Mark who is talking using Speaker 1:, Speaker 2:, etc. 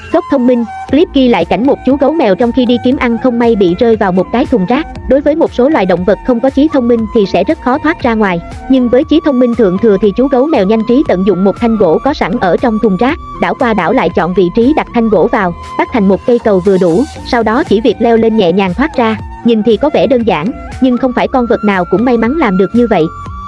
Speaker 1: Góc thông minh, clip ghi lại cảnh một chú gấu mèo trong khi đi kiếm ăn không may bị rơi vào một cái thùng rác. Đối với một số loài động vật không có trí thông minh thì sẽ rất khó thoát ra ngoài. Nhưng với trí thông minh thượng thừa thì chú gấu mèo nhanh trí tận dụng một thanh gỗ có sẵn ở trong thùng rác, đảo qua đảo lại chọn vị trí đặt thanh gỗ vào, bắt thành một cây cầu vừa đủ, sau đó chỉ việc leo lên nhẹ nhàng thoát ra. Nhìn thì có vẻ đơn giản, nhưng không phải con vật nào cũng may mắn làm được như vậy.